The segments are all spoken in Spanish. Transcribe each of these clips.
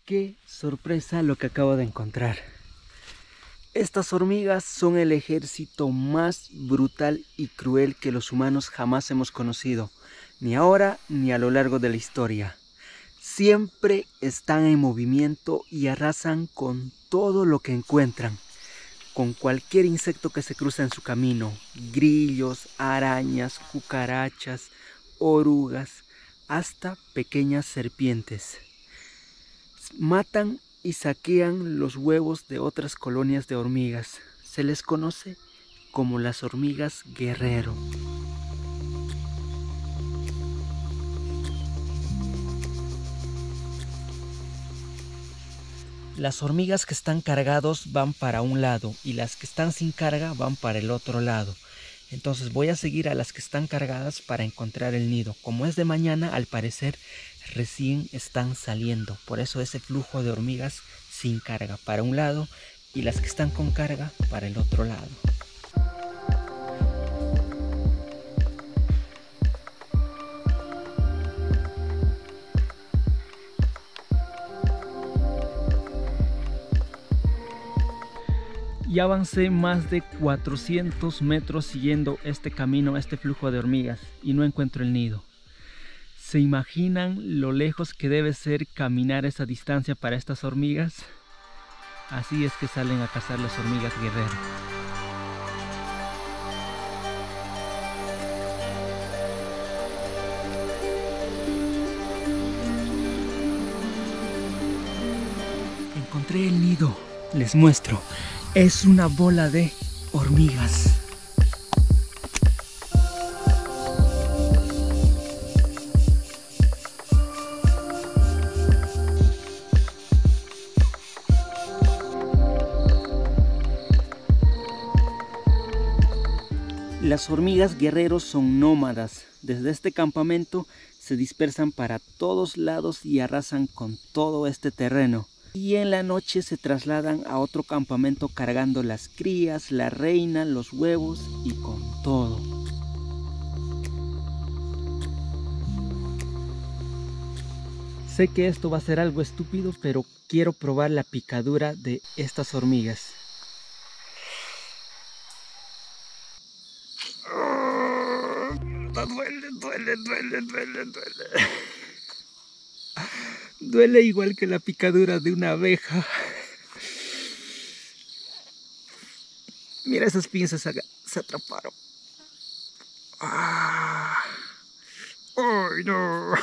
Qué sorpresa lo que acabo de encontrar. Estas hormigas son el ejército más brutal y cruel que los humanos jamás hemos conocido, ni ahora ni a lo largo de la historia. Siempre están en movimiento y arrasan con todo lo que encuentran, con cualquier insecto que se cruza en su camino: grillos, arañas, cucarachas, orugas, hasta pequeñas serpientes. Matan y saquean los huevos de otras colonias de hormigas. Se les conoce como las hormigas guerrero. Las hormigas que están cargados van para un lado y las que están sin carga van para el otro lado. Entonces voy a seguir a las que están cargadas para encontrar el nido. Como es de mañana, al parecer recién están saliendo. Por eso ese flujo de hormigas sin carga para un lado y las que están con carga para el otro lado. Ya avancé más de 400 metros siguiendo este camino, este flujo de hormigas, y no encuentro el nido. ¿Se imaginan lo lejos que debe ser caminar esa distancia para estas hormigas? Así es que salen a cazar las hormigas guerrero. Encontré el nido, les muestro. Es una bola de hormigas. Las hormigas guerreros son nómadas. Desde este campamento se dispersan para todos lados y arrasan con todo este terreno. Y en la noche se trasladan a otro campamento cargando las crías, la reina, los huevos y con todo. Sé que esto va a ser algo estúpido, pero quiero probar la picadura de estas hormigas. Duele. Duele igual que la picadura de una abeja. Mira, esas pinzas se atraparon. ¡Ah! ¡Ay, no!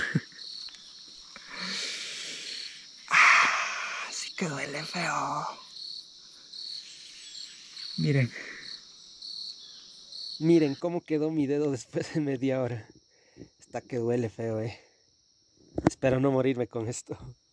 ¡Ah! Sí que duele feo. Miren. Miren cómo quedó mi dedo después de media hora. Está que duele feo, Espero no morirme con esto.